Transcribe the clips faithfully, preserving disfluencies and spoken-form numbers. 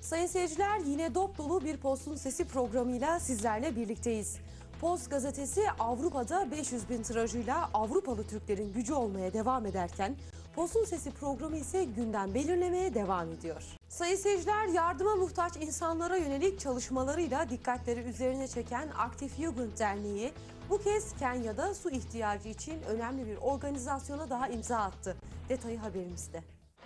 Sayın seyirciler, yine dop dolu bir Post'un Sesi programıyla sizlerle birlikteyiz. Post gazetesi Avrupa'da beş yüz bin tirajıyla Avrupalı Türklerin gücü olmaya devam ederken Post'un Sesi programı ise gündem belirlemeye devam ediyor. Sayın seyirciler, yardıma muhtaç insanlara yönelik çalışmalarıyla dikkatleri üzerine çeken Aktif Jugend Derneği bu kez Kenya'da su ihtiyacı için önemli bir organizasyona daha imza attı. Detayı haberimizde.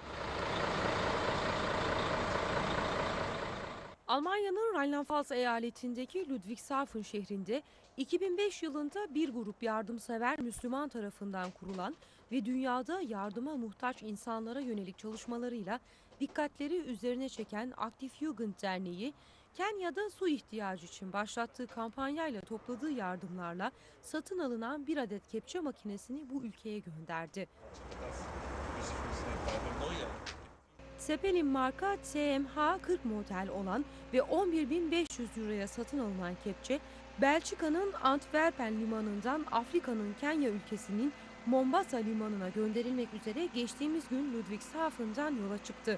Almanya'nın Rheinland-Pfalz eyaletindeki Ludwigshafen şehrinde iki bin beş yılında bir grup yardımsever Müslüman tarafından kurulan ve dünyada yardıma muhtaç insanlara yönelik çalışmalarıyla dikkatleri üzerine çeken Aktif Jugend Derneği, Kenya'da su ihtiyacı için başlattığı kampanyayla topladığı yardımlarla satın alınan bir adet kepçe makinesini bu ülkeye gönderdi. Zeppelin marka T M H kırk model olan ve on bir bin beş yüz euroya satın alınan kepçe, Belçika'nın Antwerpen limanından Afrika'nın Kenya ülkesinin Mombasa limanına gönderilmek üzere geçtiğimiz gün Ludwigshafen'dan yola çıktı.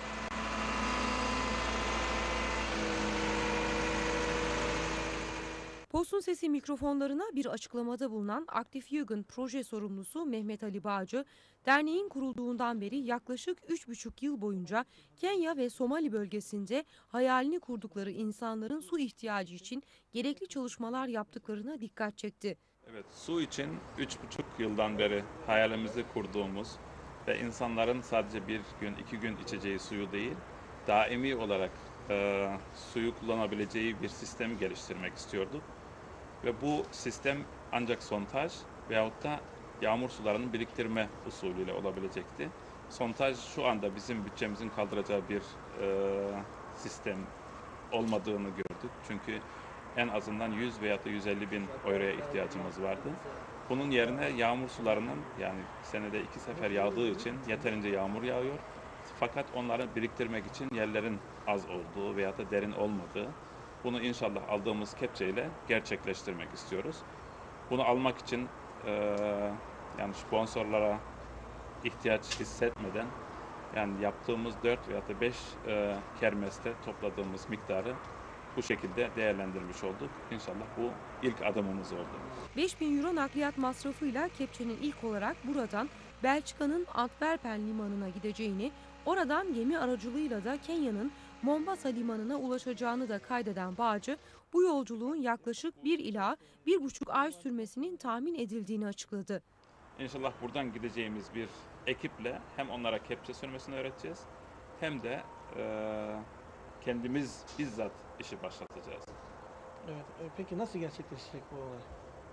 Post'un Sesi mikrofonlarına bir açıklamada bulunan Aktif Jugend proje sorumlusu Mehmet Ali Bağcı, derneğin kurulduğundan beri yaklaşık üç buçuk yıl boyunca Kenya ve Somali bölgesinde hayalini kurdukları insanların su ihtiyacı için gerekli çalışmalar yaptıklarına dikkat çekti. Evet, su için üç buçuk yıldan beri hayalimizi kurduğumuz ve insanların sadece bir gün, iki gün içeceği suyu değil, daimi olarak e, suyu kullanabileceği bir sistemi geliştirmek istiyorduk. Ve bu sistem ancak sontaj veyahut da yağmur sularının biriktirme usulüyle olabilecekti. Sontaj şu anda bizim bütçemizin kaldıracağı bir e, sistem olmadığını gördük. Çünkü en azından yüz veya da yüz elli bin euroya ihtiyacımız vardı. Bunun yerine yağmur sularının, yani senede iki sefer yağdığı için yeterince yağmur yağıyor. Fakat onları biriktirmek için yerlerin az olduğu veya da derin olmadığı, bunu inşallah aldığımız kepçeyle gerçekleştirmek istiyoruz. Bunu almak için e, yani sponsorlara ihtiyaç hissetmeden, yani yaptığımız dört veya da beş e, kermeste topladığımız miktarı bu şekilde değerlendirmiş olduk. İnşallah bu ilk adımımız oldu. beş bin euro nakliyat masrafıyla kepçenin ilk olarak buradan Belçika'nın Antwerpen limanına gideceğini, oradan gemi aracılığıyla da Kenya'nın Mombasa limanına ulaşacağını da kaydeden Bağcı, bu yolculuğun yaklaşık bir ila bir buçuk ay sürmesinin tahmin edildiğini açıkladı. İnşallah buradan gideceğimiz bir ekiple hem onlara kepçe sürmesini öğreteceğiz, hem de e, kendimiz bizzat işi başlatacağız. Evet, peki nasıl gerçekleşecek bu olay?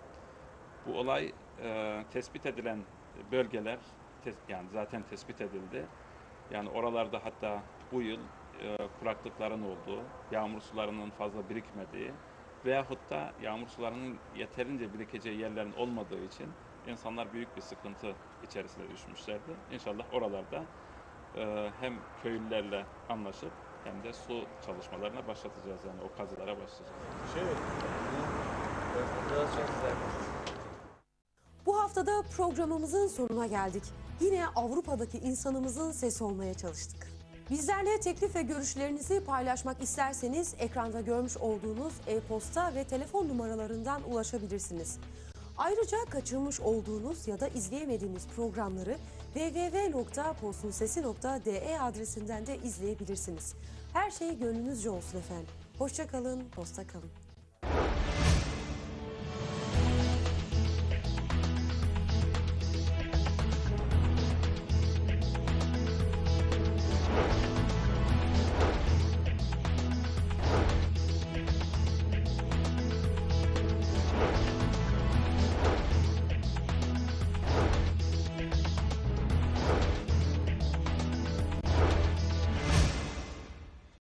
Bu olay e, tespit edilen bölgeler, tes, yani zaten tespit edildi. Yani oralarda hatta bu yıl e, kuraklıkların olduğu, yağmur sularının fazla birikmediği veyahut da yağmur sularının yeterince birikeceği yerlerin olmadığı için insanlar büyük bir sıkıntı içerisine düşmüşlerdi. İnşallah oralarda e, hem köylülerle anlaşıp hem de su çalışmalarına başlatacağız, yani o kazılara başlayacağız. Şey, Bu haftada programımızın sonuna geldik. Yine Avrupa'daki insanımızın sesi olmaya çalıştık. Bizlerle teklif ve görüşlerinizi paylaşmak isterseniz ekranda görmüş olduğunuz e-posta ve telefon numaralarından ulaşabilirsiniz. Ayrıca kaçırmış olduğunuz ya da izleyemediğiniz programları w w w nokta postunsesi nokta d e adresinden de izleyebilirsiniz. Her şey gönlünüzce olsun efendim. Hoşça kalın, posta kalın.